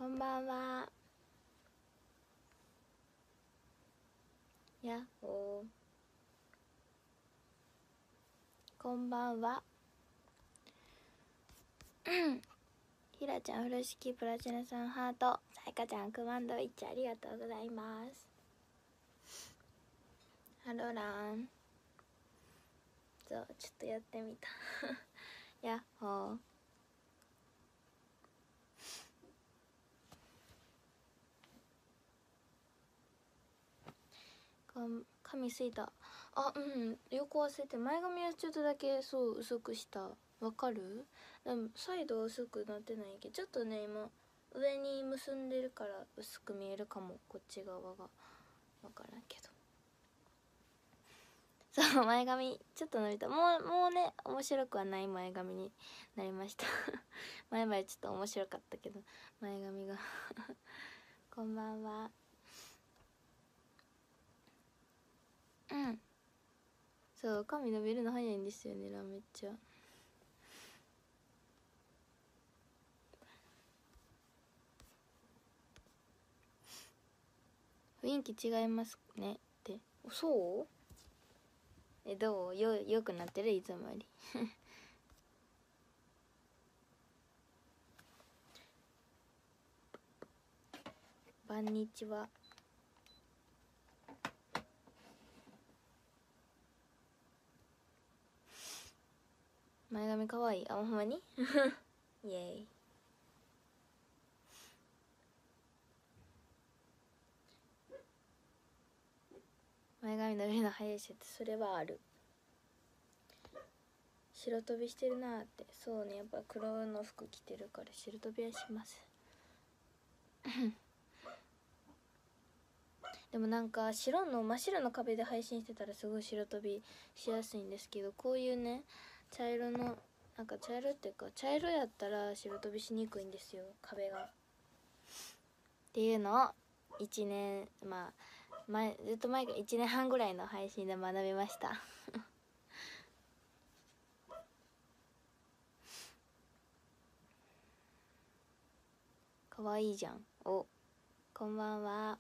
こんばんは。やっほー。こんばんは。ひらちゃん、風呂敷、プラチナさん、ハート。さやかちゃん、クマンドイッチ、ありがとうございます。ハロラン。そう、ちょっとやってみた。やっほー。髪すいた。あ、うん、横忘れて、前髪はちょっとだけそう薄くした。わかる？でもサイド薄くなってないけど、ちょっとね今上に結んでるから薄く見えるかも、こっち側が。わからんけど。そう、前髪ちょっと伸びた。もうね、面白くはない前髪になりました。前々ちょっと面白かったけど、前髪が。こんばんは。うん、そう、髪伸びるの早いんですよね、めっちゃ。雰囲気違いますねって。そう？どう？よくなってる？いつもより。こんにちは。前髪かわいい。あ、ほんまに？イエーイ。前髪伸びるの早いしって、それはある。白飛びしてるなーって。そうね、やっぱ黒の服着てるから白飛びはします。でもなんか真っ白の壁で配信してたらすごい白飛びしやすいんですけど、こういうね茶色の、なんか茶色っていうか茶色やったら白飛びしにくいんですよ、壁が。っていうのを1年、まあずっと前から1年半ぐらいの配信で学びました。かわいいじゃん。お、こんばんは。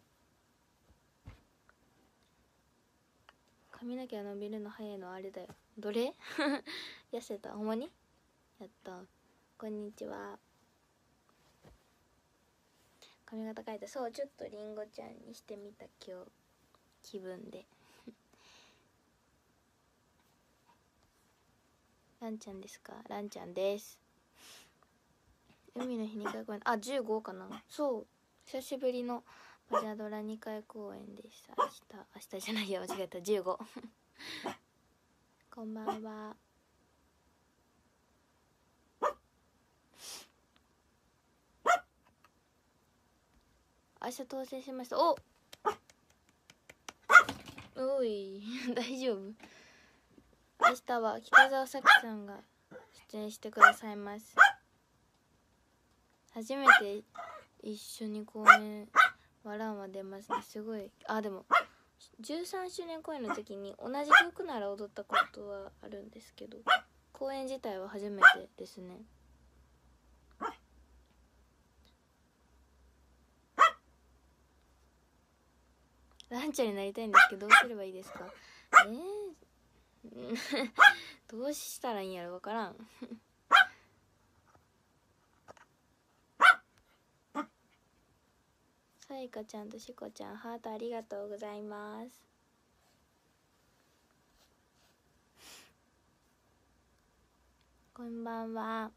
髪の毛が伸びるの早いのあれだよ。どれ？痩せた？ほんまに？やった。こんにちは。髪型変えた。そう、ちょっとりんごちゃんにしてみた今日、気分で。ランちゃんですか？ランちゃんです。海の日2回公演、あ、15かな。そう、久しぶりのパジャドラ2回公演でした。明日じゃないよ、間違えた。15。こんばんは。明日当選しました。おい大丈夫？明日は北澤咲さんが出演してくださいます。初めて一緒に公演、わらんは出ますね。すごい。あ、でも13周年公演の時に同じ曲なら踊ったことはあるんですけど、公演自体は初めてですね。ランちゃんになりたいんですけど、どうすればいいですか？どうしたらいいんやろ、わからん。さやかちゃんとしこちゃん、ハートありがとうございます。こんばんは。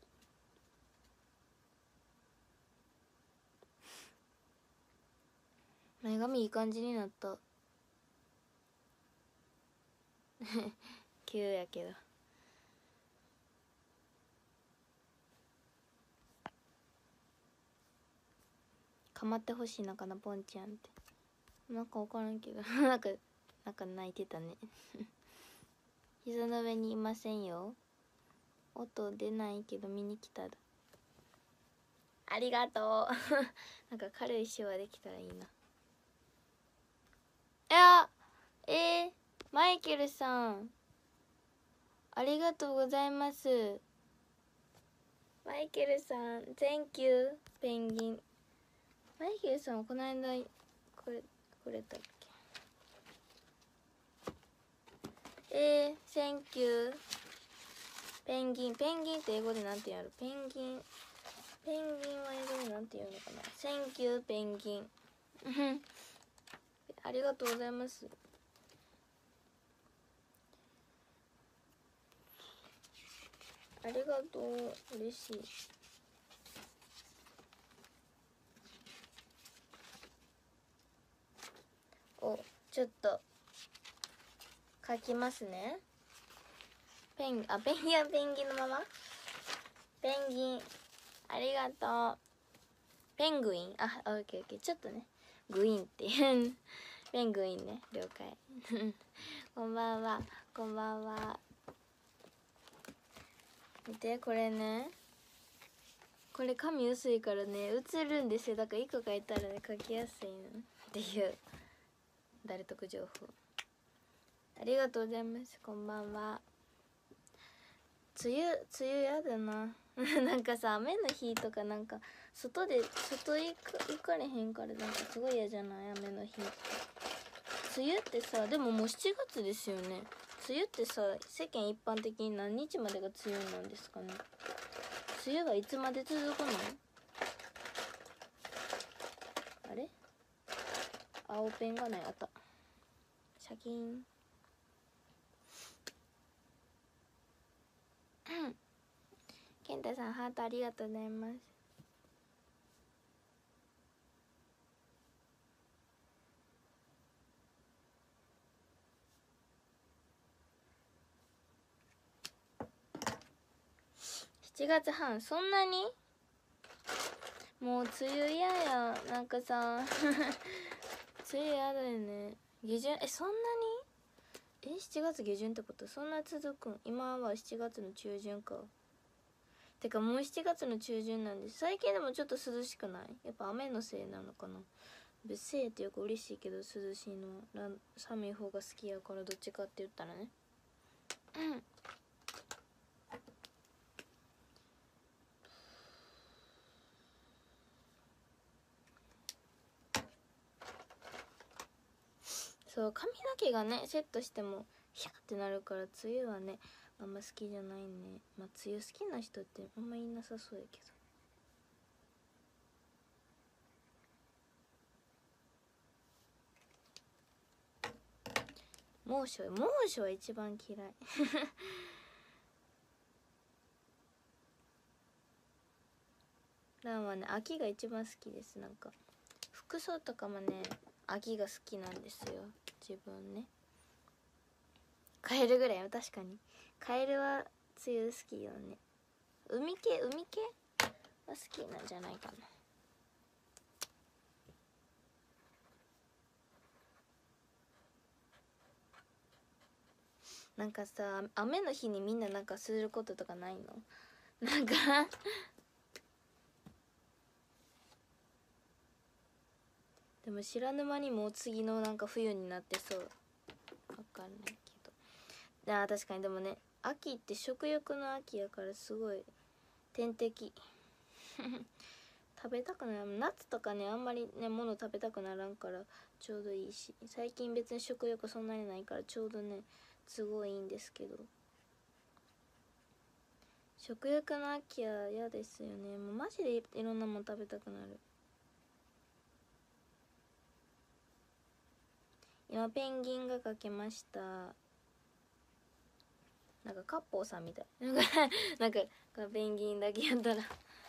前髪いい感じになった。急やけど。かまってほしいのかな、ポンちゃんって。なんか分からんけどなんか泣いてたね。膝の上にいませんよ。音出ないけど見に来たら。ありがとう。なんか軽い手話できたらいいな。いや、マイケルさんありがとうございます。マイケルさん Thank you ペンギンマイケルさんはこの間これくれたっけ。センキュー。ペンギンって英語でなんてやる。ペンギンは英語でなんて言うのかな。センキューペンギンありがとうございます。ありがとう、嬉しい。お、ちょっと書きますね。ペンギンはペンギンのまま。ペンギンありがとう。ペングイン、オッケーオッケー。ちょっとねグイーンっていうペングインね、了解こんばんは、こんばんは。見てこれね、これ紙薄いからね映るんですよ。だから1個書いたらね書きやすいのっていう誰得情報。ありがとうございます。こんばんは。梅雨やだななんかさ、雨の日とかなんか外行かれへんからなんかすごい嫌じゃない？雨の日。梅雨ってさ、でももう7月ですよね。梅雨ってさ、世間一般的に何日までが梅雨なんですかね。梅雨はいつまで続くの？あれ？青ペンがない。あった。シャキーン健太さんハートありがとうございます。7月半、そんなに？もう梅雨嫌や。なんかさ梅雨嫌だよね。下旬、そんなに7月下旬ってこと？そんな続くん？今は7月の中旬か。てかもう7月の中旬なんです。最近でもちょっと涼しくない？やっぱ雨のせいなのかな。せいっていうか嬉しいけど、涼しいのは寒い方が好きやから、どっちかって言ったらねそう、髪の毛がねセットしてもヒャーってなるから、梅雨はねあんま好きじゃないね。まあ梅雨好きな人ってあんまいなさそうやけど。猛暑は一番嫌いランはね秋が一番好きです。なんか服装とかもね秋が好きなんですよ、自分ね。カエルぐらいは確かに。カエルは梅雨好きよね。海系は好きなんじゃないかな。なんかさ、雨の日にみんななんかすることとかないの？なんかでも知らぬ間にもう次のなんか冬になってそう。わかんないけど。確かに。でもね秋って食欲の秋やからすごい天敵食べたくなる。夏とかねあんまりね物食べたくならんからちょうどいいし、最近別に食欲そんなにないからちょうどねすごいいいんですけど、食欲の秋は嫌ですよね。もうマジでいろんなもん食べたくなる。今ペンギンが描けました。なんかカッポーさんみたいなんかペンギンだけやったら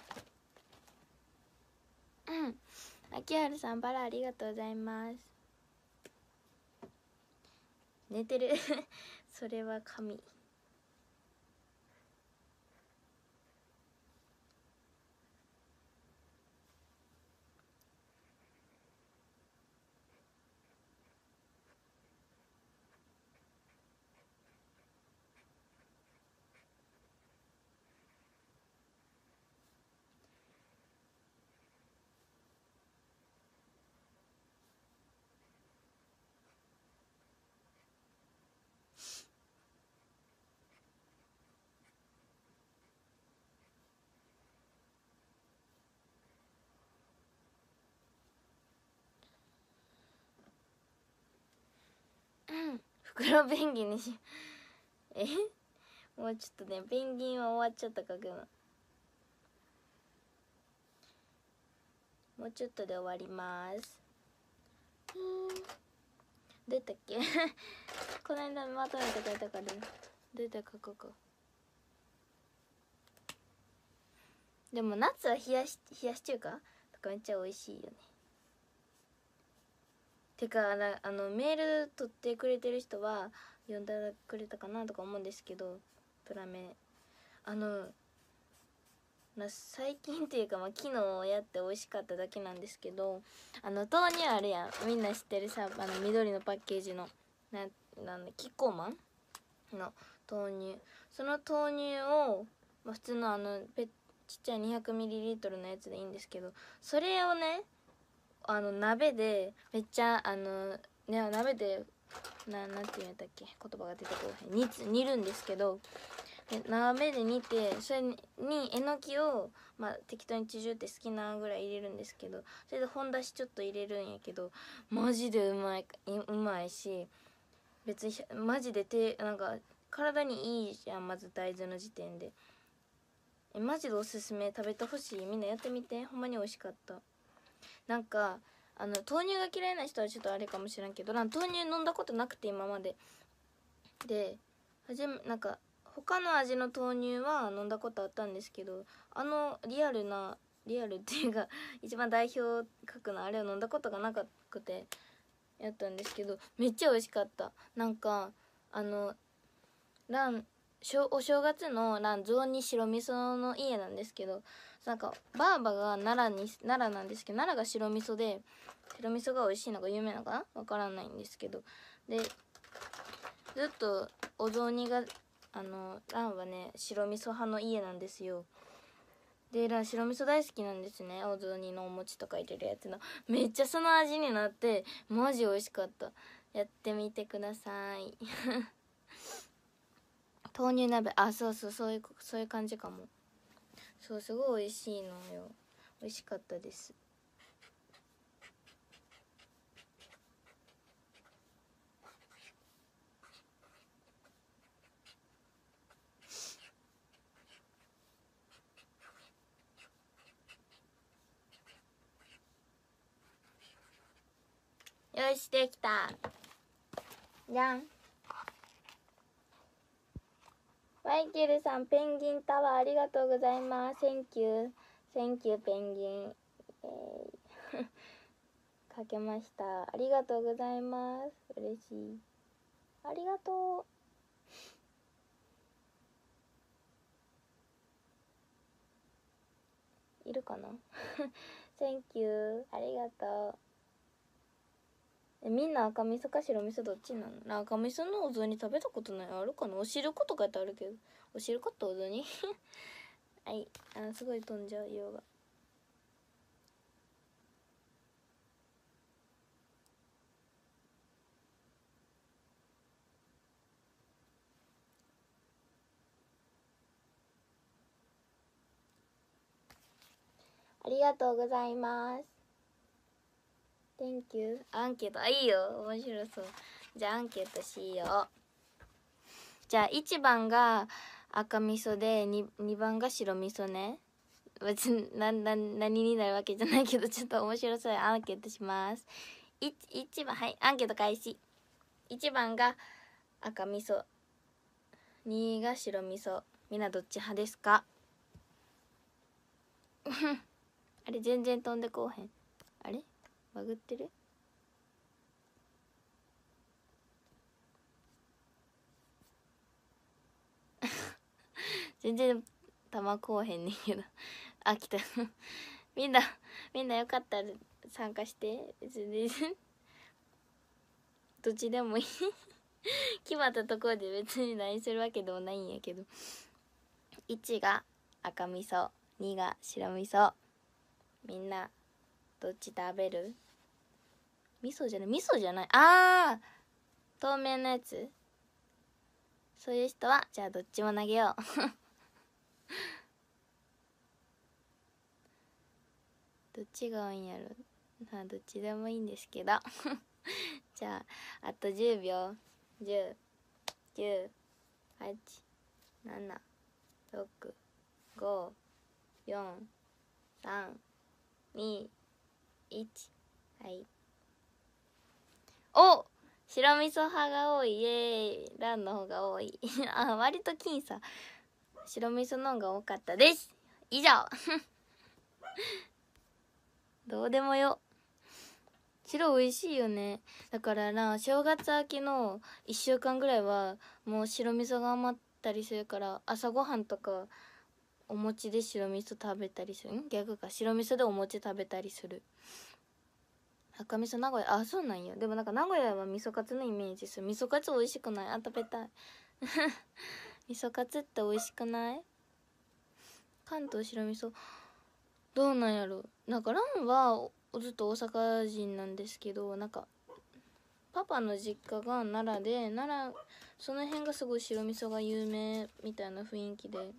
秋春さんバラありがとうございます。寝てるそれは神。 袋ペンギンにしもうちょっとね、ペンギンは終わっちゃった書くの。もうちょっとで終わります。どうやったっけこの間まとめて書いたから、どうやったら書こうか。でも夏は冷やし中華とかめっちゃ美味しいよね。てかメール取ってくれてる人は読んだくれたかなとか思うんですけど、プラメ最近っていうか、昨日やって美味しかっただけなんですけど、豆乳あるやん、みんな知ってるさ、緑のパッケージのキッコーマンの豆乳、その豆乳を、普通のちっちゃい 200ml のやつでいいんですけど、それをね鍋でめっちゃ鍋でなんて言うんだっけ、言葉が出てこへん、煮るんですけど、鍋で煮て、それにえのきを適当にちじゅって好きなぐらい入れるんですけど、それで本だしちょっと入れるんやけど、マジでうまいし、別にマジでなんか体にいいじゃん、まず大豆の時点で。マジでおすすめ、食べてほしい、みんなやってみて、ほんまに美味しかった。なんか豆乳が嫌いな人はちょっとあれかもしれんけど、豆乳飲んだことなくて今までで、なんか他の味の豆乳は飲んだことあったんですけど、リアルっていうか一番代表格のあれを飲んだことがなくてやったんですけど、めっちゃ美味しかった。なんかお正月の雑煮白味噌の家なんですけど、なんかばあばが奈良なんですけど、奈良が白味噌で、白味噌が美味しいのが有名なのかな、わからないんですけど、でずっとお雑煮が蘭はね白味噌派の家なんですよ。で蘭白味噌大好きなんですね。お雑煮のお餅とか入れるやつのめっちゃその味になって、マジ美味しかった。やってみてください豆乳鍋、そういう感じかも。そうすごい美味しいのよ。美味しかったです。よし、できたじゃん。マイケルさん、ペンギンタワーありがとうございます。センキューペンギンかけました。ありがとうございます。嬉しい。ありがとう。いるかなセンキュー、ありがとう。みんな赤味噌か白味噌どっちなの？赤味噌のお雑煮食べたことない。あるかな？お汁粉とかやってあるけど、お汁粉ってお雑煮はい、すごい飛んじゃう色が。ありがとうございます。Thank you。アンケート、いいよ、面白そう。じゃあアンケートしよう。じゃあ1番が赤味噌で 2番が白味噌ね。別に何になるわけじゃないけど、ちょっと面白そう。アンケートします。1番、はい、アンケート開始。1番が赤味噌、2が白味噌。みんなどっち派ですか？あれ全然飛んでこうへん。あれバグってる？全然玉こうへんねんけどあ、来たみんなよかったら参加して。全然どっちでもいい決まったところで別に何するわけでもないんやけど、1が赤味噌、2が白味噌。みんなどっち食べる？味噌じゃない、透明のやつ。そういう人はじゃあどっちも投げようどっちが多いんやろ。どっちでもいいんですけどじゃああと10秒。10、9、8、7、6、5、4、3、2、1。はい。お、白味噌派が多い。イエーイ。ランの方が多い。あ、割と僅差。白味噌の方が多かったです。以上。どうでもよ。白美味しいよね。だからな、正月明けの1週間ぐらいはもう白味噌が余ったりするから、朝ごはんとかお餅で白味噌食べたりする。逆か、白味噌でお餅食べたりする。赤味噌名古屋、あ、そうなんや。でもなんか名古屋は味噌カツのイメージする。味噌カツ美味しくない？あ、食べたい。味噌カツって美味しくない？関東白味噌どうなんやろ。なんかランはずっと大阪人なんですけど、なんかパパの実家が奈良で、その辺がすごい白味噌が有名みたいな雰囲気で。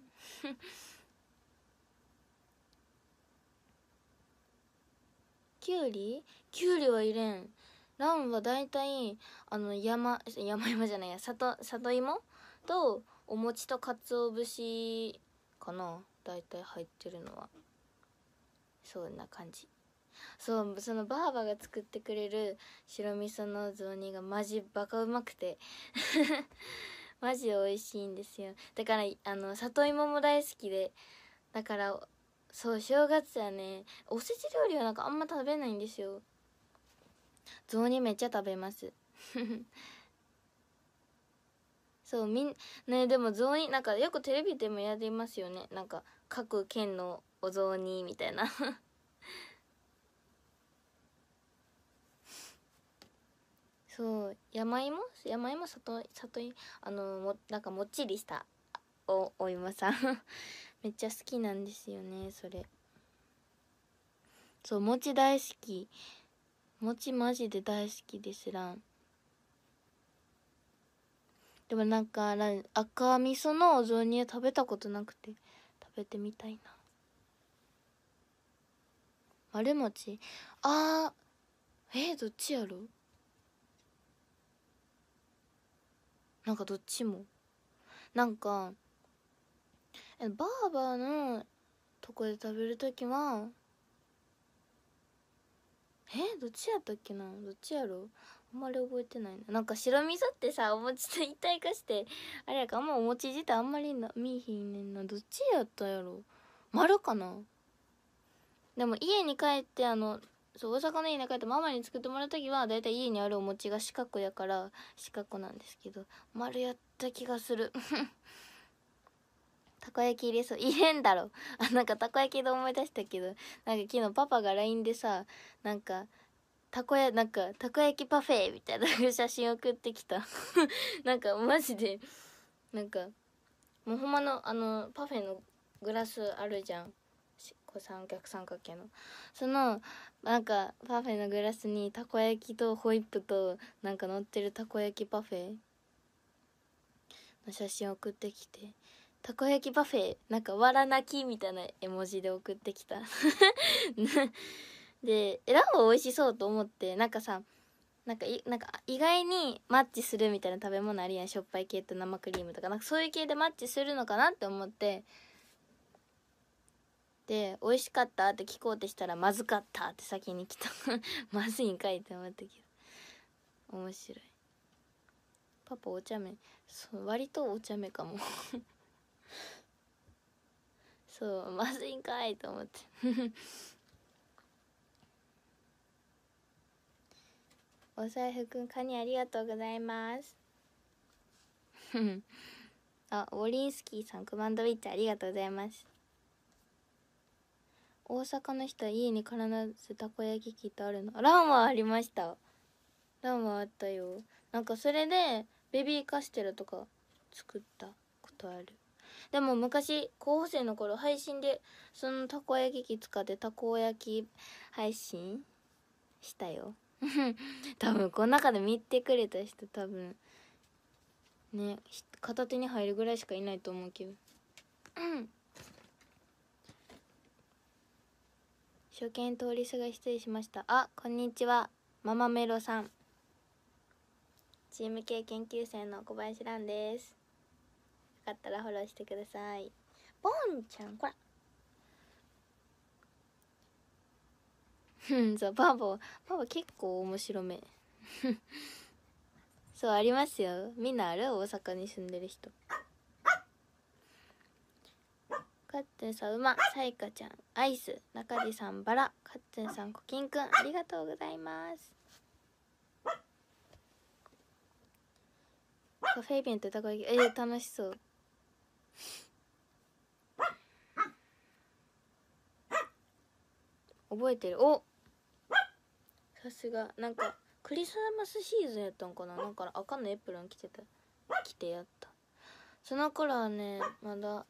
きゅうりは入れん。ランはだいたい山々じゃないや、里芋とお餅と鰹節かな、だいたい入ってるのは。そんな感じ。そう、そのばあばが作ってくれる白味噌の雑煮がマジバカうまくてマジ美味しいんですよ。だから里芋も大好きで、だからそう、正月はね、おせち料理はなんかあんま食べないんですよ。雑煮めっちゃ食べますそう、ね、でも雑煮なんかよくテレビでもやってますよね。なんか各県のお雑煮みたいなそう、山芋里芋、なんかもっちりしたお芋さんめっちゃ好きなんですよね、それ。そう、餅大好き。餅マジで大好きですらん。でもなんか赤味噌のお雑煮は食べたことなくて食べてみたいな。丸餅、あー、どっちやろ。なんかどっちもなんかバーバーのとこで食べるときはどっちやったっけな、どっちやろ。あんまり覚えてないな。なんか白味噌ってさ、お餅と一体化してあれやか、あんまお餅自体あんまり見えひんねんな。どっちやったやろ。丸かな。でも家に帰ってそう、大阪の家に帰ってママに作ってもらうときはだいたい家にあるお餅が四角やから四角なんですけど、丸やった気がするたこ焼き入れそう。入れんだろ。なんかたこ焼きで思い出したけど、なんか昨日パパが LINE でさ、なんかたこ焼きパフェみたいな写真送ってきたなんかマジで、なんかもうほんまのパフェのグラスあるじゃん、三脚三角形の、そのなんかパフェのグラスにたこ焼きとホイップとなんか乗ってるたこ焼きパフェの写真送ってきて、たこ焼きパフェなんかわら泣きみたいな絵文字で送ってきたでランは美味しそうと思って、なんかさ、なんか意外にマッチするみたいな食べ物あるやん、しょっぱい系と生クリームとか、なんかそういう系でマッチするのかなって思って、で美味しかったって聞こうとしたらまずかったって先に来たまずいんかいって思ったけど面白い。パパお茶目。そう、割とお茶目かもそうまずいんかいと思ってお財布くんカニありがとうございますあ、ウォリンスキーさんコマンドウィッチありがとうございます。大阪の人は家に必ずたこ焼き器ってあるの。ランはありました。ランはあったよ。なんかそれでベビーカステラとか作ったことある。でも昔高校生の頃配信でそのたこ焼き器使ってたこ焼き配信したよ多分この中で見てくれた人多分ね、片手に入るぐらいしかいないと思うけど初見通りすが失礼しました。あ、こんにちはママメロさん。 チーム系研究生の小林蘭です。よかったらフォローしてください。ボンちゃんこらそうバボ結構面白めそうありますよ。みんなある？大阪に住んでる人。かっつんさん馬、さいかちゃんアイス、中地さんバラ、かっつんさんコキンくん、ありがとうございます。カフェイベントたこ焼き楽しそう。覚えてる。お、さすが。なんかクリスマスシーズンやったんかな。なんか赤のエプロン着てやった。その頃はねまだ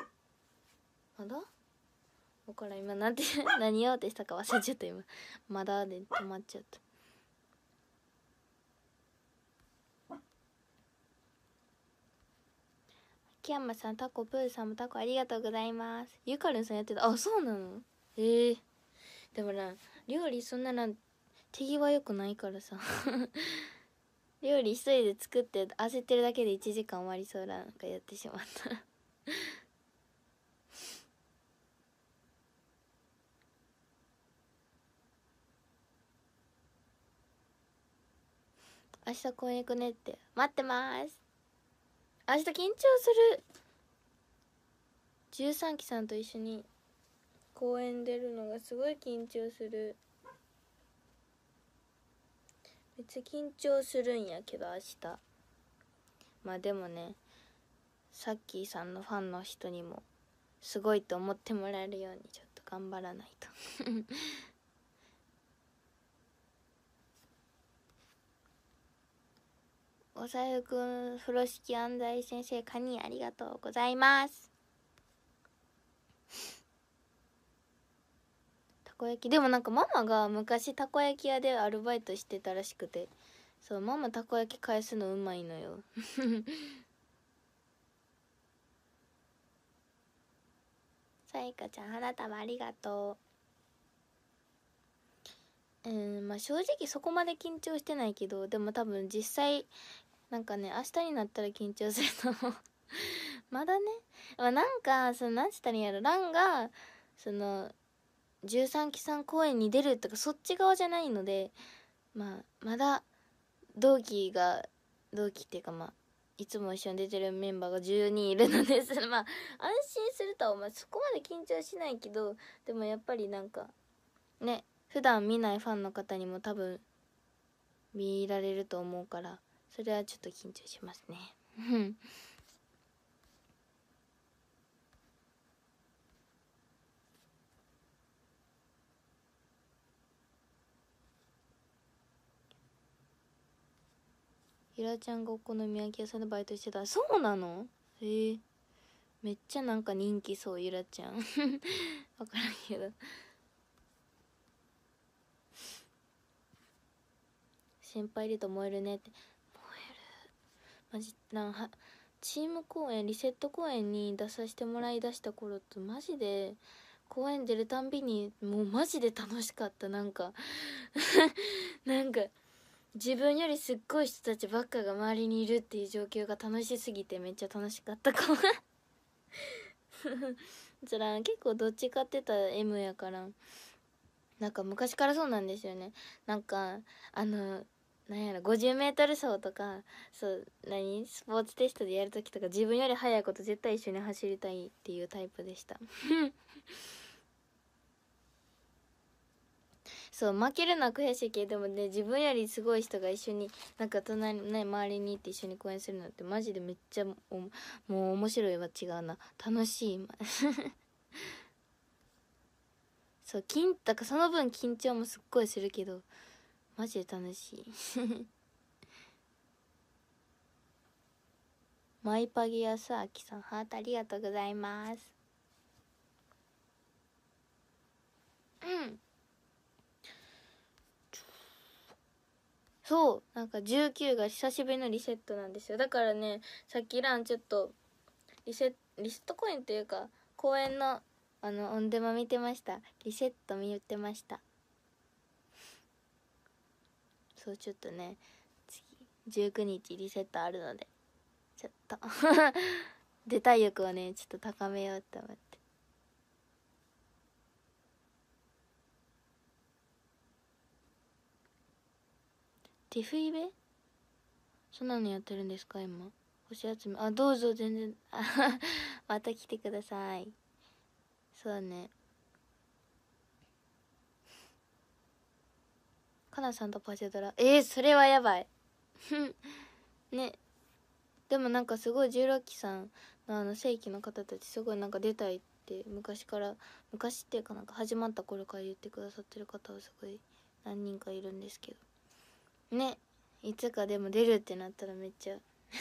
だから今なんて何言おうとしたか忘れちゃった。今まだで止まっちゃった。キヤンマさん、タコ、プーさんもタコありがとうございます。ゆかるんさんやってた。あ、そうなの？でもな、料理そんな手際よくないからさ料理一人で作って焦ってるだけで1時間終わりそうなんかやってしまった明日公園行くねって待ってます。明日緊張する。13期さんと一緒に公園出るのがすごい緊張する。めっちゃ緊張するんやけど明日。まあでもね、さっきーさんのファンの人にもすごいと思ってもらえるようにちょっと頑張らないとお財布くん、風呂敷安西先生、カニありがとうございます。たこ焼きでもなんかママが昔たこ焼き屋でアルバイトしてたらしくて、そうママたこ焼き返すのうまいのよさいかちゃん花束ありがとう。まあ正直そこまで緊張してないけど、でも多分実際なんかね明日になったら緊張すると思うまだね、まあ、なんかそのなんつったらいいんやろ、ランがその13期さん公演に出るとかそっち側じゃないので、まあまだ同期っていうか、まあいつも一緒に出てるメンバーが10人いるのでまあ安心するとはお前そこまで緊張しないけど、でもやっぱりなんかね、普段見ないファンの方にも多分見られると思うから、それはちょっと緊張しますねゆらちゃんがお好み焼き屋さんでバイトしてた。そうなの？めっちゃなんか人気そう、ゆらちゃん分からんけど先輩いると燃えるねって。燃えるマジチーム公演、リセット公演に出させてもらいだした頃とマジで公演出るたんびにもうマジで楽しかった。なんかなんか自分よりすっごい人たちばっかが周りにいるっていう状況が楽しすぎてめっちゃ楽しかったかもそら結構どっちかって言ったら M やから、なんか昔からそうなんですよね。なんかなんやろ 50m 走とか、そうスポーツテストでやるときとか自分より速いこと絶対一緒に走りたいっていうタイプでしたそう負けるのは悔しいけど、でもね自分よりすごい人が一緒になんか隣ね周りに行って一緒に公演するのってマジでめっちゃもう面白いは違うな、楽しいそうだからその分緊張もすっごいするけどマジで楽しいマイパギやさあきさんハートありがとうございます。そうなんか19が久しぶりのリセットなんですよ。だからねさっきランちょっとリセット公演っていうか公演のオンデマ見てました。リセット見てました。そうちょっとね次 19日リセットあるので、ちょっと出たい欲をねちょっと高めようと思って。ティフイベそんなのやってるんですか今。星集め、あ、どうぞ全然また来てください。そうね、かなさんとパチェドラ、それはやばいね。でもなんかすごい16期さんの正規の方たちすごいなんか出たいって昔っていうかなんか始まった頃から言ってくださってる方はすごい何人かいるんですけどね。いつかでも出るってなったらめっちゃ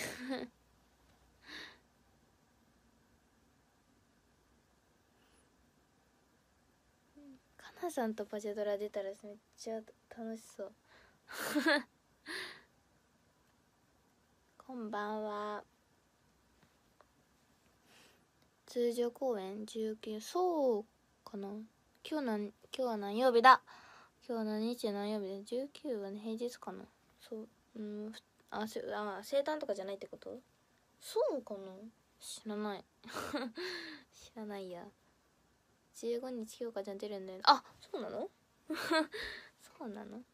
かなさんとパチェドラ出たらめっちゃ楽しそうこんばんは。通常公演19、そうかな。今日は何曜日だ。今日は何日何曜日で、19はね平日かな。そう、生誕とかじゃないってこと。そうかな、知らない知らないや。15日今日かちゃん出るんだよね。あ、そうなのそうなの。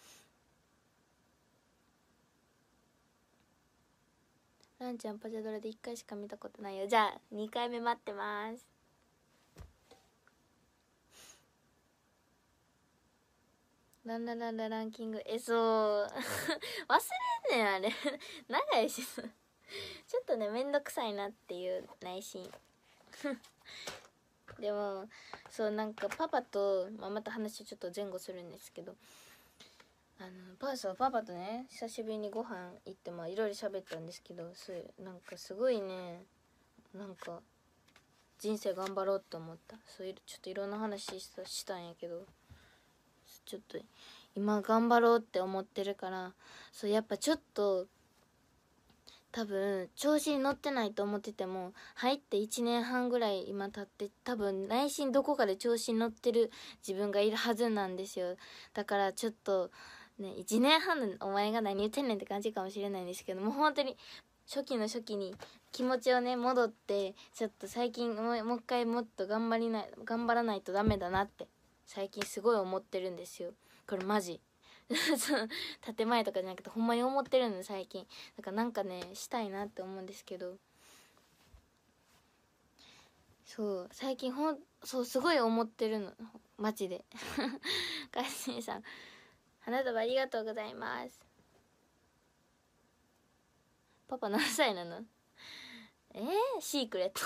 ランちゃんパチャドラで1回しか見たことないよ。じゃあ2回目待ってます。ランランキング、そう忘れんねんあれ長いしちょっとねめんどくさいなっていう内心でもそうなんかパパと、また話ちょっと前後するんですけど、パパとね久しぶりにご飯行っていろいろ喋ったんですけど、なんかすごいね、なんか人生頑張ろうと思った。そういうちょっといろんな話したんやけど、ちょっと今頑張ろうって思ってるから、そうやっぱちょっと多分調子に乗ってないと思ってても入って1年半ぐらい今経って多分内心どこかで調子に乗ってる自分がいるはずなんですよ。だからちょっとね、1年半のお前が何言ってんねんって感じかもしれないんですけども、本当に初期の初期に気持ちをね戻って、ちょっと最近もう一回もっと頑張らないとダメだなって最近すごい思ってるんですよ。これマジ建前とかじゃなくてほんまに思ってるの最近。だからなんかねしたいなって思うんですけど、そう最近そうすごい思ってるのマジでかすみさん花束ありがとうございます。パパ何歳なの。シークレット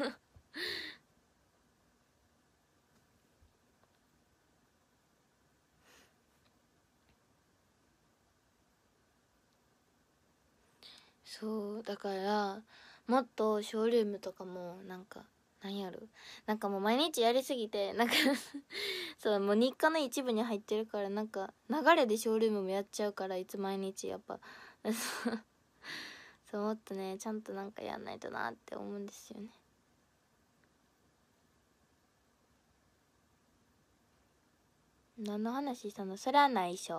そうだからもっとショールームとかもなんやろ、なんかもう毎日やりすぎてなんかそうもう日課の一部に入ってるから、なんか流れでショールームもやっちゃうから、いつ毎日やっぱそうもっとねちゃんとなんかやんないとなって思うんですよね。何の話したの。それは内緒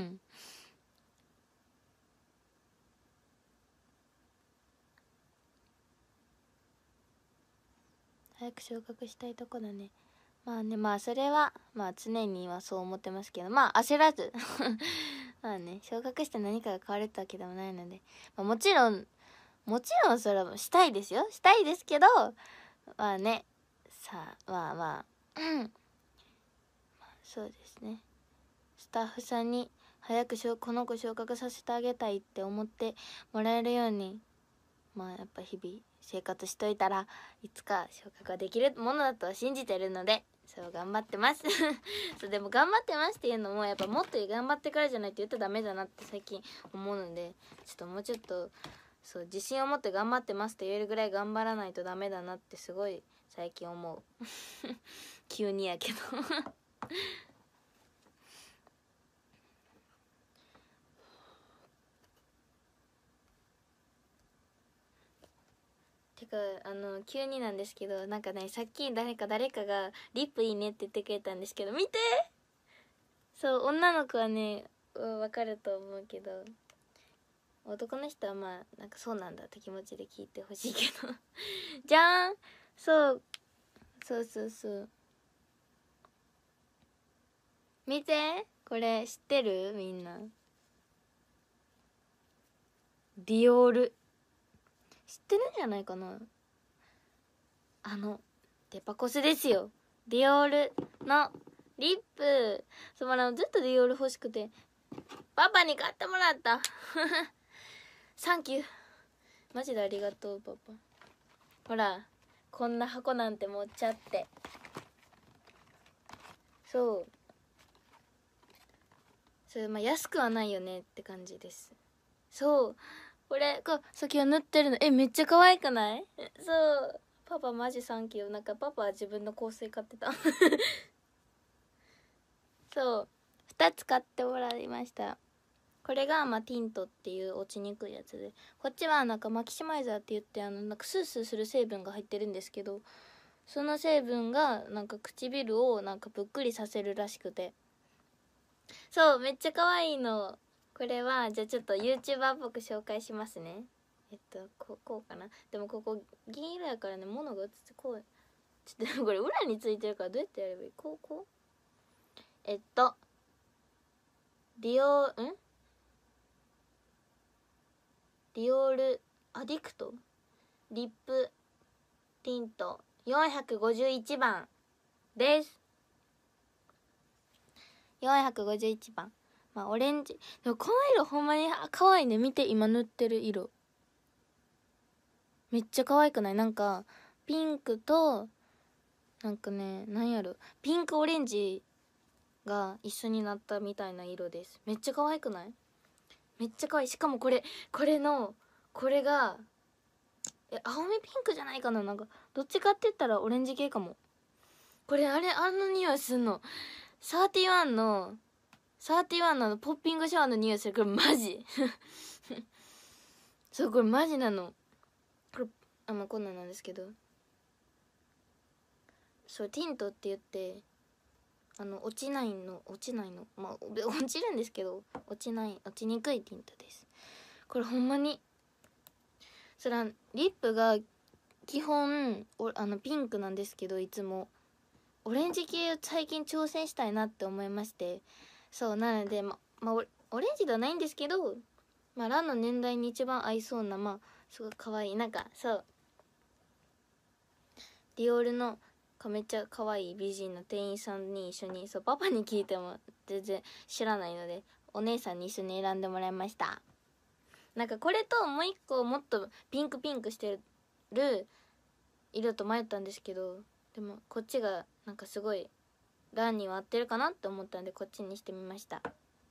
早く昇格したいとこだね。それは常にはそう思ってますけど、焦らず昇格して何かが変わるってわけでもないので、もちろんそれはしたいですよ、したいですけど、さあそうですね、スタッフさんに早くこの子昇格させてあげたいって思ってもらえるように、やっぱ日々生活しといたらいつか昇格ができるものだと信じてるので、そう頑張ってますそうでも頑張ってますっていうのもやっぱもっと頑張ってからじゃないと言ったらダメだなって最近思うので、ちょっともうちょっとそう自信を持って頑張ってますって言えるぐらい頑張らないとダメだなってすごい最近思う急にやけどてか急になんですけど、なんかねさっき誰かがリップいいねって言ってくれたんですけど、見て、そう女の子はね分かると思うけど、 男の人はまあなんかそうなんだって気持ちで聞いてほしいけどじゃん。そうそうそうそう、見てこれ知ってる？みんなディオール知ってるんじゃないかな。デパコスですよ。ディオールのリップ。そう、ずっとディオール欲しくてパパに買ってもらったサンキュー、マジでありがとうパパ。ほらこんな箱なんて持っちゃって。そうそれ、まあ安くはないよねって感じです。そうこれ先は塗ってるの。めっちゃ可愛くない？そうパパマジサンキュー。なんかパパは自分の香水買ってたそう2つ買ってもらいました。これがティントっていう落ちにくいやつで、こっちはなんかマキシマイザーって言ってなんかスースーする成分が入ってるんですけど、その成分がなんか唇をなんかぷっくりさせるらしくて、そうめっちゃ可愛いの。これはじゃあちょっと YouTuber っぽく紹介しますね。こうかな。でもここ銀色やからね、物が映ってこう、ちょっとこれ裏についてるからどうやってやればいい？こうディオールアディクトリップティント451番です。451番、オレンジ。でもこの色ほんまに可愛いね。見て、今塗ってる色めっちゃ可愛くない？なんかピンクとなんかね、なんやろ、ピンクオレンジが一緒になったみたいな色です。めっちゃ可愛くない？めっちゃ可愛い。しかもこれが青みピンクじゃないかな。なんかどっちかって言ったらオレンジ系かも。これあの匂いすんの。31のポッピングシャワーの匂いする。これマジそうこれマジなの。これこんなんなんですけど、そうティントって言って落ちないの落ちるんですけど落ちにくいティントです。これほんまにリップが基本ピンクなんですけど、いつもオレンジ系を最近挑戦したいなって思いまして、そうなのでオレンジではないんですけど、ランの年代に一番合いそうなすごい可愛い、なんかそうディオールのめっちゃ可愛い美人の店員さんに一緒に、パパに聞いても全然知らないのでお姉さんに一緒に選んでもらいました。なんかこれともう一個もっとピンクしてる色と迷ったんですけど、でもこっちがなんかすごいランには合ってるかなって思ったんでこっちにしてみました。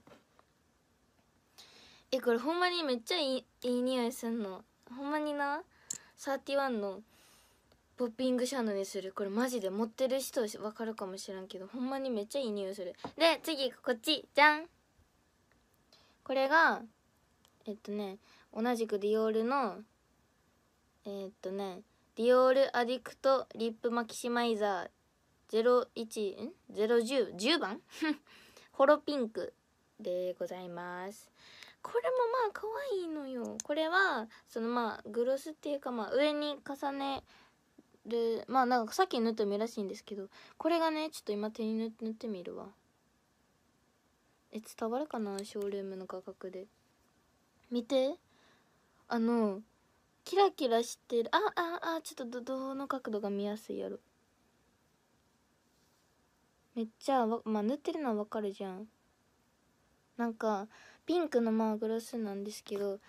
これほんまにめっちゃいい匂いすんの。ほんまにな、31のポッピングシャワーの匂いする。これマジで持ってる人わかるかもしらんけど、ほんまにめっちゃいい匂いする。で次こっちじゃん。これが同じくディオールのディオールアディクトリップマキシマイザー010番ホロピンクでございます。これも可愛いのよ。これはグロスっていうか上に重ねるなんかさっき塗った目らしいんですけど、これがねちょっと今手に塗ってみるわ。伝わるかな、ショールームの価格で。見てキラキラしてる。ちょっとどの角度が見やすいやろ。めっちゃ塗ってるのはわかるじゃん。なんかピンクのグロスなんですけど、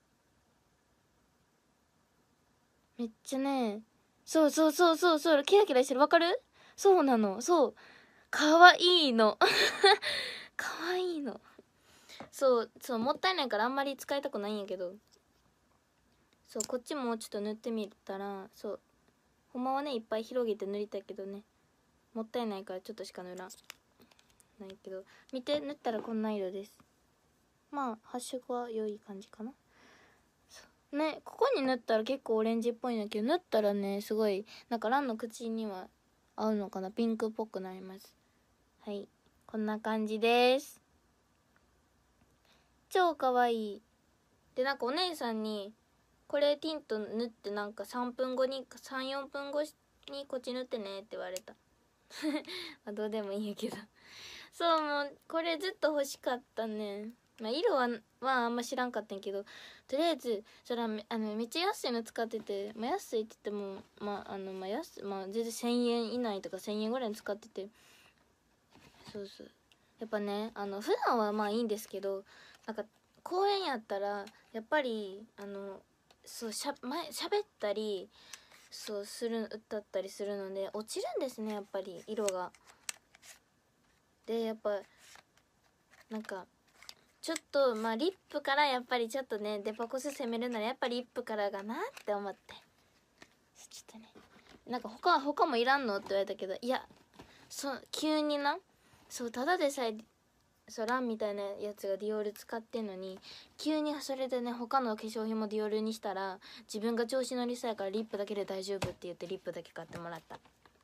めっちゃね、そうキラキラしてる。わかる？そうなの。そうかわいいのかわいいの。そうもったいないからあんまり使いたくないんやけど、こっちもちょっと塗ってみたら、ほんまはねいっぱい広げて塗りたいけどね、もったいないからちょっとしか塗らないけど、見て、塗ったらこんな色です。発色は良い感じかな。ね、ここに塗ったら結構オレンジっぽいんだけど、塗ったらねすごいなんかランの口には合うのかな、ピンクっぽくなります。はい、こんな感じです。超かわいい。 でなんかお姉さんにこれティント塗ってなんか3分後に34分後にこっち塗ってねって言われたまあどうでもいいんやけどそうもうこれずっと欲しかったね。まあ色はあんま知らんかったんやけど、とりあえずそれはめっちゃ安いの使ってて、まあ、安いって言ってもまあ全然1000円以内とか1000円ぐらいの使ってて、そうそうやっぱね普段はまあいいんですけど、なんか公園やったらやっぱりそうしゃべったりそうする歌ったりするので落ちるんですね、やっぱり色が。でやっぱなんかちょっとまあリップからやっぱりちょっとねデパコス攻めるならやっぱりリップからがなって思って、ちょっとねなんか他もいらんのって言われたけど、いや急にな、そうただでさえランみたいなやつがディオール使ってんのに急にそれでね他の化粧品もディオールにしたら自分が調子乗りそうやからリップだけで大丈夫って言ってリップだけ買ってもらった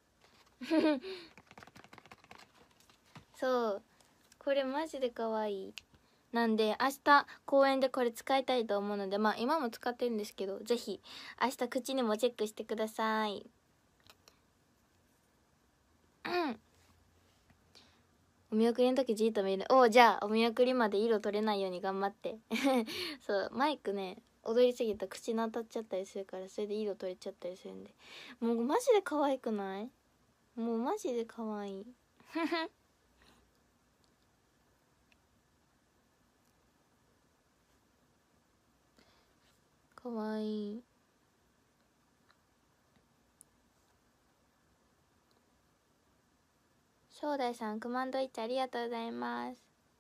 そうこれマジで可愛い。なんで明日公園でこれ使いたいと思うので、まあ今も使ってるんですけど、ぜひ明日口にもチェックしてください。お見送りの時じーっと見る。じゃあお見送りまで色取れないように頑張ってそうマイクね踊りすぎたら口に当たっちゃったりするから、それで色取れちゃったりするんで、もうマジで可愛くない？もうマジで可愛い可愛い。正代さんコマンド1ありがとうございます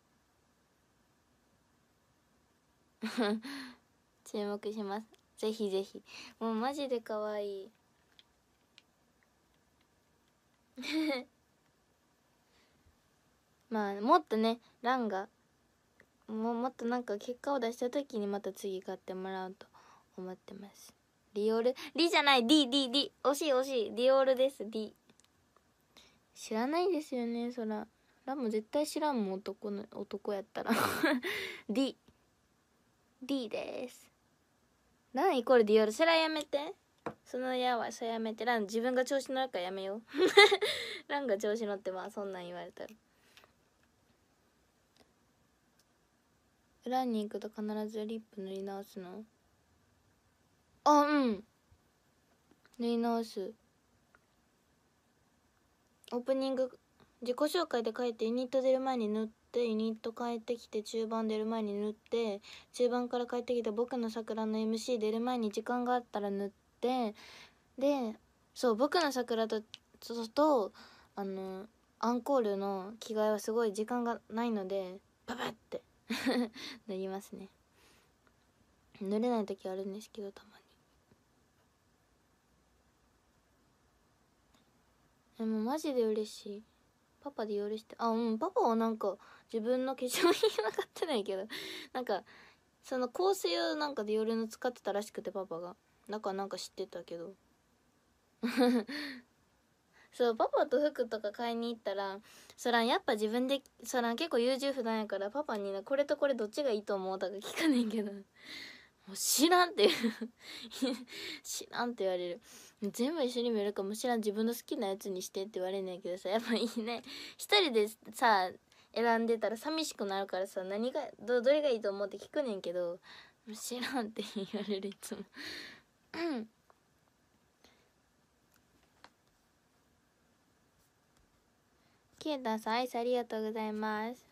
注目します、ぜひぜひ。もうマジで可愛いまあもっとねランがもっとなんか結果を出した時にまた次買ってもらおうと思ってます。リオールじゃない D 惜しいディオールです。 D 知らないですよね、そらランも絶対知らんもん、男やったらD です。ランイコールディオール、それはやめて、その矢はそれやめて。ラン自分が調子乗るからやめようランが調子乗ってまあそんなん言われたら、ランに行くと必ずリップ塗り直すの？うん塗り直す。オープニング自己紹介で書いてユニット出る前に塗って、ユニット帰ってきて中盤出る前に塗って、中盤から帰ってきて僕の桜の MC 出る前に時間があったら塗って、でそう僕の桜とアンコールの着替えはすごい時間がないのでパパって塗りますね。塗れない時あるんですけどたまに。でもマジで嬉しい。パパで夜してパパはなんか自分の化粧品は買ってないけどなんかその香水をなんかで夜の使ってたらしくて、パパがだからなんか知ってたけどそうパパと服とか買いに行ったらやっぱ自分で結構優柔不断やからパパにこれとこれどっちがいいと思うとか聞かねんけどもう知らんって知らんって言われる。全部一緒に見えるかもしらん、自分の好きなやつにしてって言われんねんけどさ、やっぱいいね、一人でさ選んでたら寂しくなるからさ、何がどれがいいと思うって聞くねんけど、知らんって言われるいつもケイタさんアイスありがとうございます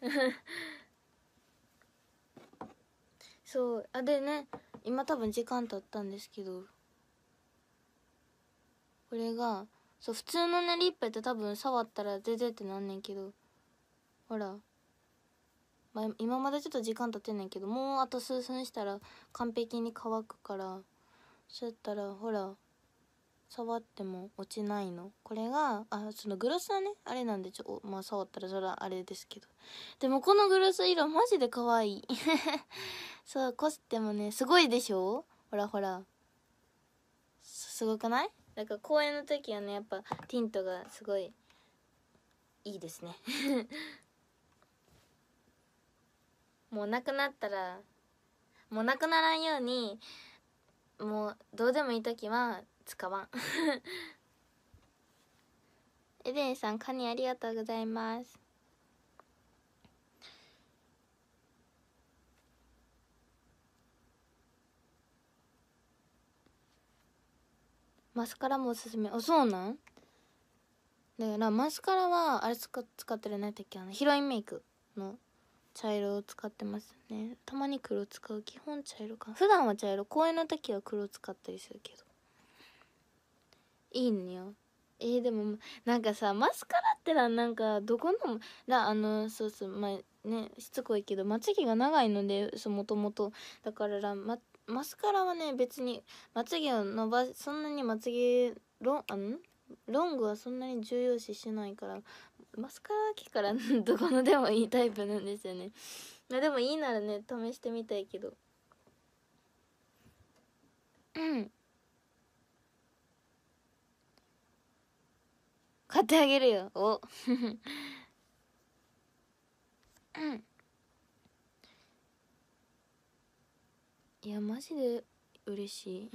そうでね、今多分時間経ったんですけど、これが普通のねリップって多分触ったら全然ってなんねんけど、ほら、今までちょっと時間経ってんねんけど、もうあと数分したら完璧に乾くから、そうやったらほら触っても落ちないの。これがそのグロスはねあれなんで触ったらそらあれですけど、でもこのグロス色マジで可愛いそうこすってもねすごいでしょ、ほらすごくない？だから公演の時はねやっぱティントがすごいいいですねもうなくなったらもうなくならんように、もうどうでもいい時は使わんエデンさん、カニありがとうございます。マスカラもおすすめ。あ、そうなんだから、マスカラはあれ使ってるねってっけ、ヒロインメイクの茶色を使ってますね。たまに黒使う。基本茶色か。普段は茶色、公演の時は黒使ったりするけどいいんよ。でもなんかさ、マスカラってなんかどこのそうそう、まあね、しつこいけどまつげが長いので、もともとだからマスカラはね、別にまつげをそんなにまつげロングはそんなに重要視しないから、マスカラだけからどこのでもいいタイプなんですよね。でもいいならね、試してみたいけど。買ってあげるよ。おいやマジで嬉しい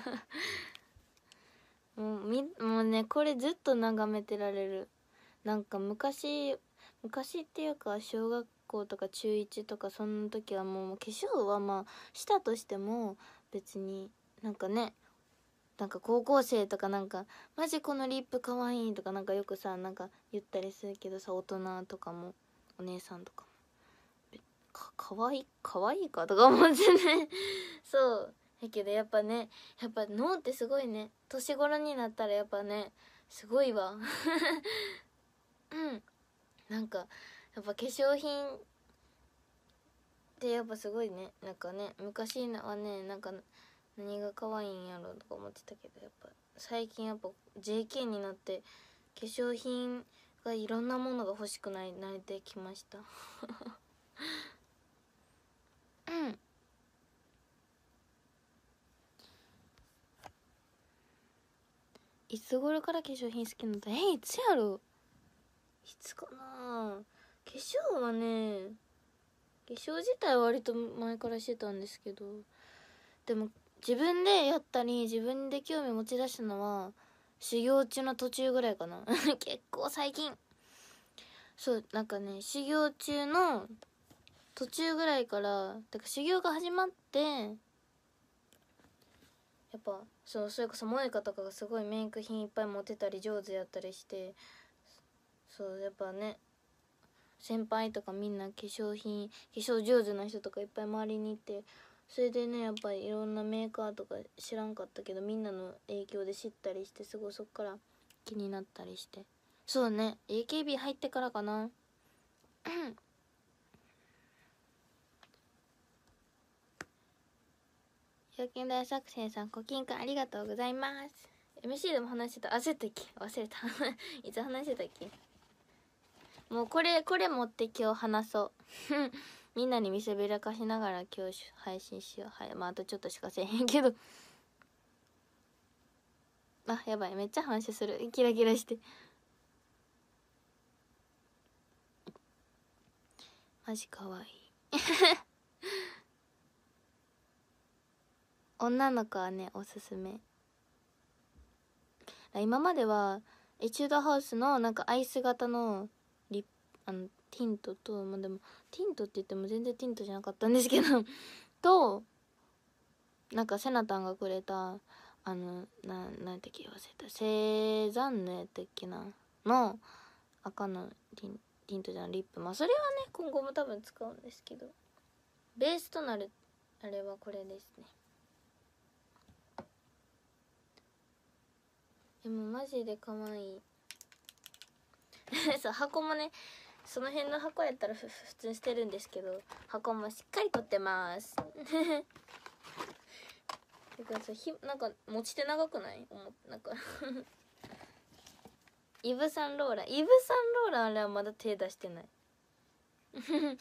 もうね、これずっと眺めてられる。なんか昔っていうか、小学校とか中1とかその時はもう化粧はまあしたとしても別になんかね、なんか高校生とかなんかマジこのリップかわいいとかなんかよくさ、なんか言ったりするけどさ、大人とかもお姉さんとかもかわいいかとか思ってねそうだけどやっぱね、やっぱ脳ってすごいね。年頃になったらやっぱね、すごいわなんかやっぱ化粧品ってやっぱすごいね。なんかね、昔はね、なんか何が可愛いんやろとか思ってたけど、やっぱ最近やっぱ JK になって化粧品がいろんなものが欲しくなれてきましたいつ頃から化粧品好きなのだ。いつやろ、いつかな。化粧はね、化粧自体は割と前からしてたんですけど、でも自分でやったり自分で興味持ち出したのは修行中の途中ぐらいかな結構最近。そうなんかね、修行中の途中ぐらいから、だから修行が始まって、やっぱそれこそ萌香とかがすごいメイク品いっぱい持ってたり上手やったりして、そうやっぱね、先輩とかみんな化粧上手な人とかいっぱい周りにいて、それでね、やっぱりいろんなメーカーとか知らんかったけどみんなの影響で知ったりして、すごいそっから気になったりして。そうね、 AKB 入ってからかな夜勤大作戦さん、ご金貨ありがとうございます。 MC でも話してた。焦ったっけ、忘れたいつ話してたっけ。もうこれ持って今日話そうみんなに見せびらかしながら今日配信しよう。はい、まああとちょっとしかせえへんけどあ、やばい、めっちゃ反射する。キラキラしてマジかわいい女の子はね、おすすめ。今まではエチュードハウスのなんかアイス型のティントと、まあ、でもティントって言っても全然ティントじゃなかったんですけどと、なんかセナタンがくれたなんやったっけ、忘れた、セザンヌやったっけなの赤のティントじゃない、リップ。まあそれはね今後も多分使うんですけど、ベースとなるあれはこれですね。でもマジで可愛いそう、箱もね、その辺の箱やったら普通に捨てるんですけど、箱もしっかり取ってますてかさ、なんか持ち手長くない？なんかイヴ・サンローランあれはまだ手出してないイヴ・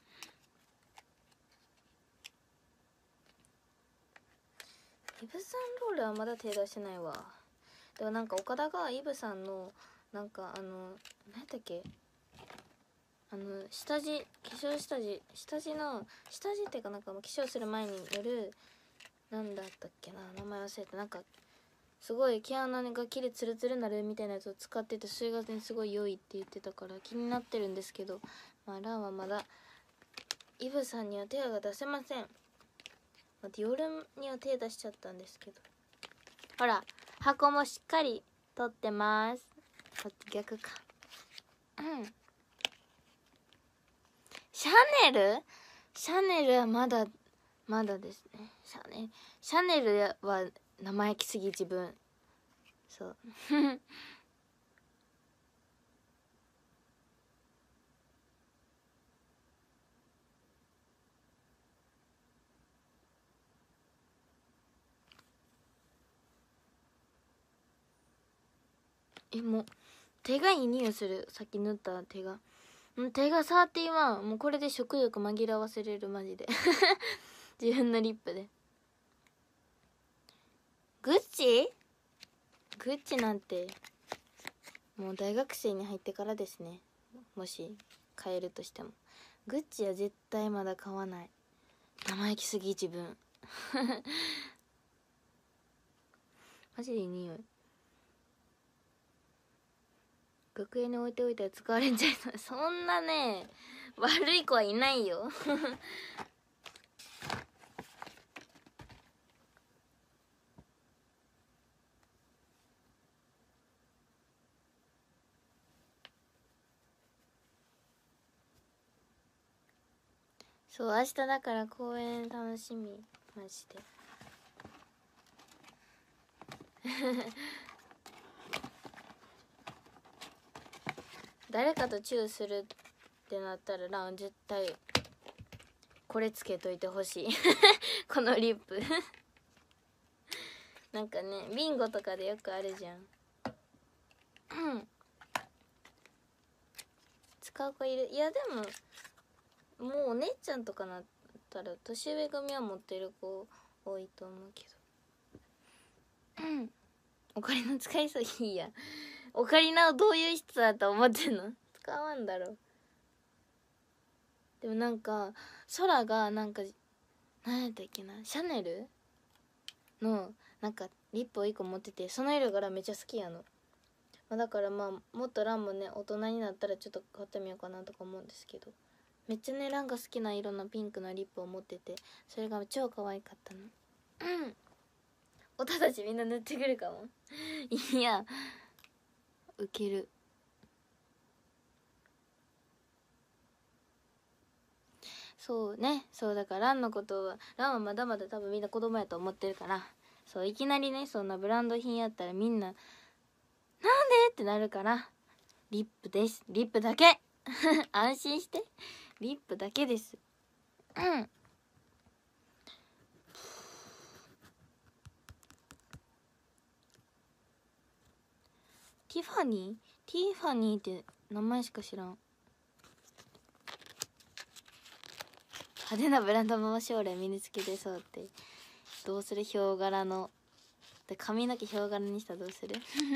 サンローランはまだ手出してないわ。でもなんか岡田がイヴさんのなんか何やったっけ、 下地化粧下地っていうかなんかもう化粧する前に塗るなんだったっけな、名前忘れた。なんかすごい毛穴がきれいツルツルになるみたいなやつを使ってて、それがねすごい良いって言ってたから気になってるんですけど、まあランはまだイブさんには手が出せません。ディオールには手出しちゃったんですけど、ほら箱もしっかり取ってます。こっち逆か。シャネルはまだですね。シャネルは生意気すぎ自分。そうもう手がいい匂いする。さっき塗った手が触って今もうこれで食欲紛らわせれるマジで自分のリップで。グッチなんてもう大学生に入ってからですね。もし買えるとしてもグッチは絶対まだ買わない。生意気すぎ自分マジでいい匂い。学園に置いておいたら使われんじゃいそう。そんなね悪い子はいないよそう明日だから公演楽しみマジで誰かとチューするってなったらラン絶対これつけといてほしいこのリップなんかねビンゴとかでよくあるじゃん使う子いる。いやでももうお姉ちゃんとかなったら年上組は持ってる子多いと思うけどオカリナ使いそう。いいやオカリナをどういう人だと思ってんの。使わんだろ。でもなんか空がなんか何やったっけな、シャネルのなんかリップを1個持ってて、その色柄めっちゃ好きやの。だからまあもっとランもね大人になったらちょっと買ってみようかなとか思うんですけど、めっちゃねランが好きな色のピンクのリップを持ってて、それが超可愛かったの。おたたちみんな塗ってくるかもいやウケる。そうね、そうだからランのことはランはまだまだ多分みんな子供やと思ってるから、そういきなりねそんなブランド品やったらみんななんでってなるから、リップです。リップだけ安心して、リップだけですティファニーって名前しか知らん。派手なブランドも将来身につけてそうって。どうする？ヒョウ柄ので髪の毛ヒョウ柄にしたらどうする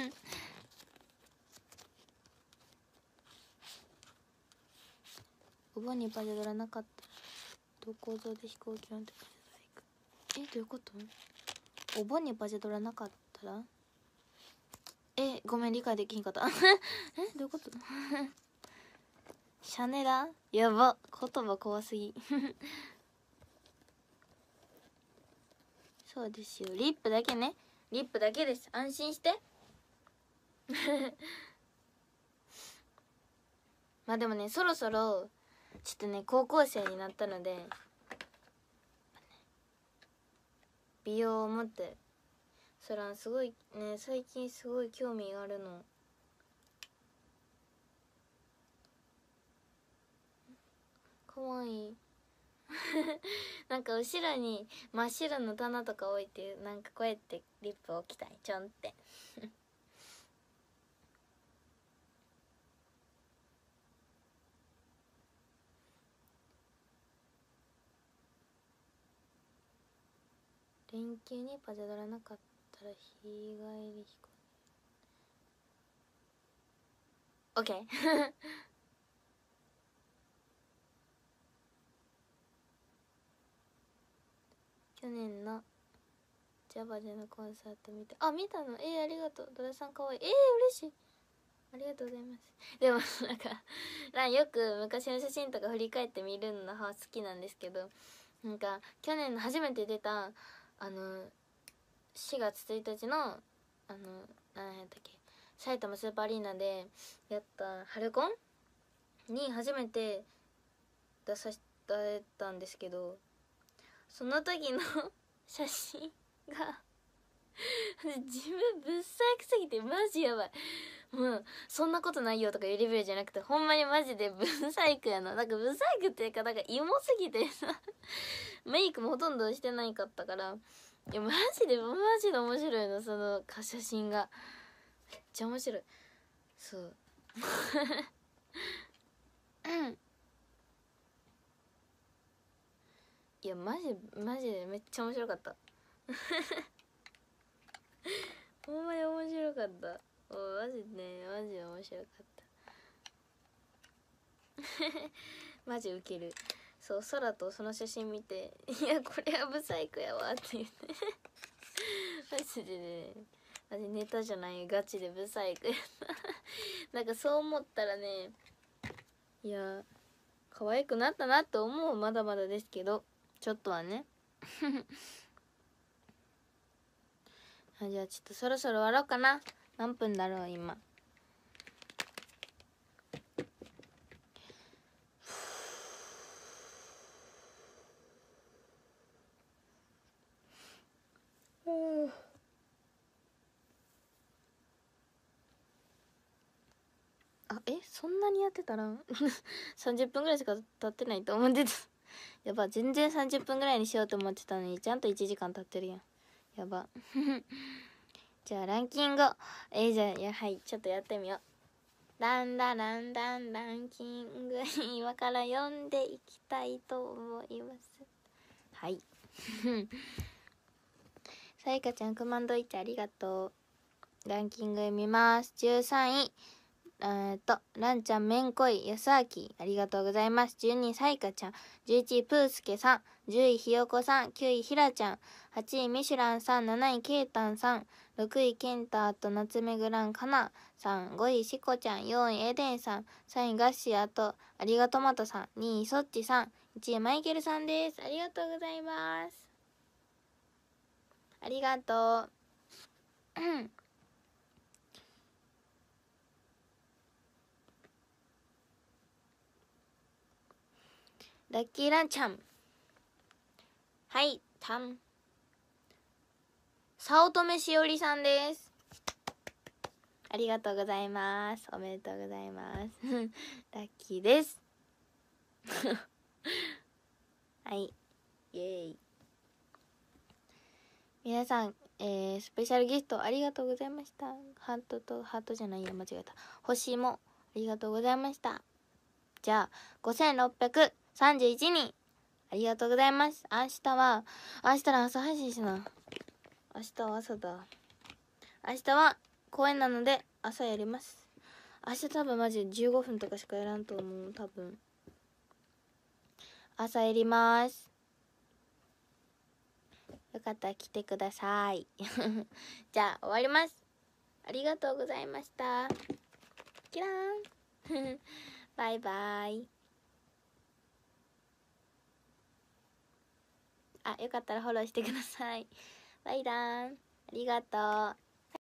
お盆にパジャドラなかったらど構造で飛行機なんてパジャドラ行く。どういうこと？お盆にパジャドラなかったらごめん理解できんかったどういうことシャネラやば、言葉怖すぎそうですよ、リップだけね、リップだけです。安心してまあでもねそろそろちょっとね高校生になったので美容を持ってそらすごいね最近すごい興味があるの。かわいいなんか後ろに真っ白の棚とか置いてなんかこうやってリップ置きたいちょんって連休にパジャドラなかったら日帰り飛行オッケー去年のジャバでのコンサート見たの。ありがとう。戸田さんかわいい。嬉しい。ありがとうございます。でもなんかよく昔の写真とか振り返って見るのは好きなんですけど、なんか去年の初めて出た4月1日の何やったっけ、埼玉スーパーアリーナでやった春コンに初めて出させてたんですけど、その時の写真が自分ぶっ細工すぎてマジやばい。もうそんなことないよとかいうレベルじゃなくて、ほんまにマジでブサイクやな。なんかブサイクっていうか、なんかイモすぎてさメイクもほとんどしてないかったから、いやマジで面白いの、その写真がめっちゃ面白い。そういやマジでめっちゃ面白かったほんまに面白かった。マジで面白かったマジウケる。そう、空とその写真見て「いやこれはブサイクやわ」って言ってマジでね、マジネタじゃないガチでブサイクやったなんかそう思ったらね、いや可愛くなったなって思う。まだまだですけど、ちょっとはねじゃあちょっとそろそろ終わろうかな。何分だろう今。そんなにやってたら30分ぐらいしか経ってないと思ってたやば、全然30分ぐらいにしようと思ってたのにちゃんと1時間経ってるやん。やばじゃあランキングじゃあはい、ちょっとやってみよう。ランキング今から読んでいきたいと思います。はいさやかちゃんコマンド1ありがとう。ランキング読みます。13位ランちゃんめんこいやすあきありがとうございます。12位さいかちゃん、11位プースケさん、10位ひよこさん、9位ひらちゃん、8位ミシュランさん、7位けいたんさん、6位ケンタと夏目グランかなさん、5位しこちゃん、4位エデンさん、3位ガッシーとありがとまとさん、2位そっちさん、1位マイケルさんです。ありがとうございます。ありがとうラッキーランちゃん、はいたん、早乙女しおりさんです。ありがとうございます。おめでとうございますラッキーですはいイエーイ。皆さん、スペシャルギフトありがとうございました。ハートじゃないや、間違えた。星もありがとうございました。じゃあ5631人ありがとうございます。明日の朝配信しな。明日は朝だ。明日は公演なので朝やります。明日多分マジで15分とかしかやらんと思う。多分朝やります。よかったら来てくださいじゃあ終わります。ありがとうございましたキラーンバイバイ。よかったらフォローしてください。バイダーン、ありがとう。